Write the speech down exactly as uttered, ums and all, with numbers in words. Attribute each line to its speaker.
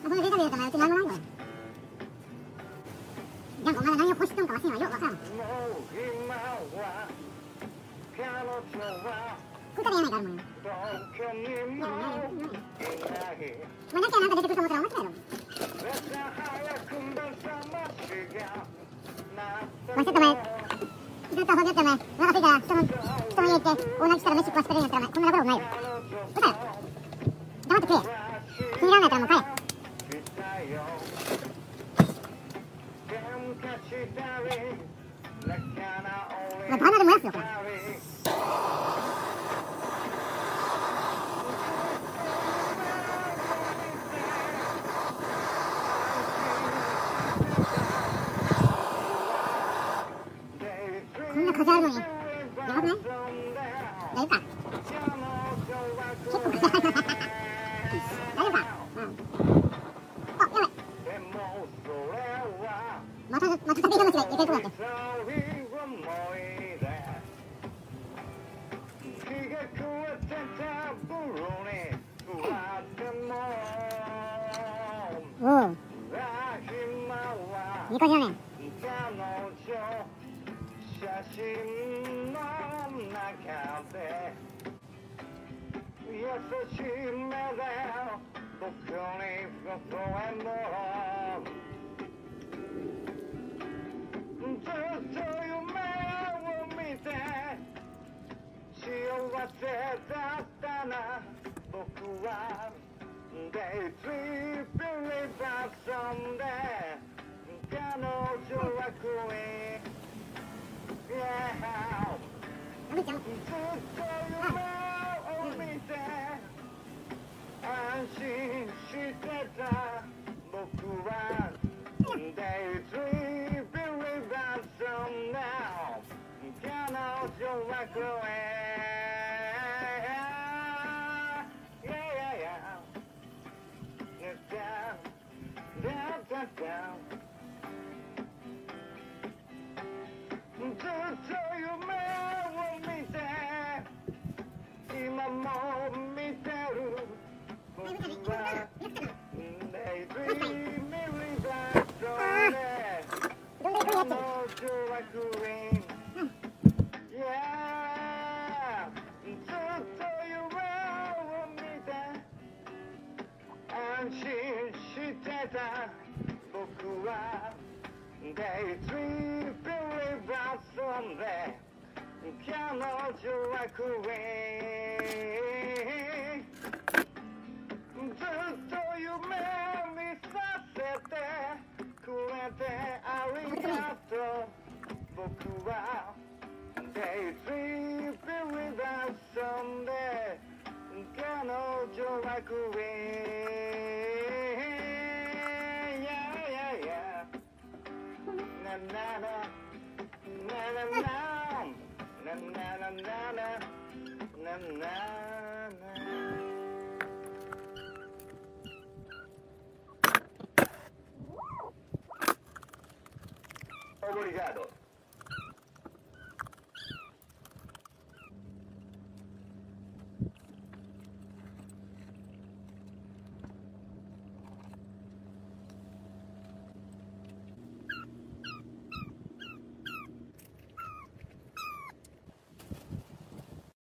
Speaker 1: そのデータ見るとうち何もないのよ。ジャンコお前が何を欲しとんかわしにはよくわからん。食うたらやないかあるもんよ。まあだけはなんか出てくると思ったら面白いやろ。まあちょっと前ずっとほんとってお前お腹すいたら人の人の家行って大泣きしたら飯食わしてくれるんやったらお前こんなことないよ。うたよ黙って食え。気に入らんのやったらもう帰れ。まあバーナーで燃やすよこれ。こんな風あるのにやばくない？大丈夫か？結構風ある。大丈夫か？うん。あ、やばい。またまた旅が間違い行けるとこだって。おお。いい感じだね。写真の中で優しい目で僕に微笑む。ずっと夢を見て幸せだったな僕は。Daydream believer someday彼女はクイーン。ずっと夢を見て安心してた僕は Daydream believer someday 彼女はクイーン。ずっと夢を見て今も見てる僕は Daydream believer someday 彼女はクイーン。ずっと夢を見て安心してた僕は Daydream believer someday 彼女はクイーン。ずっと夢見させてくれてありがとう僕は Daydream believer someday 彼女はクイーン。Na na na na na na na na na na na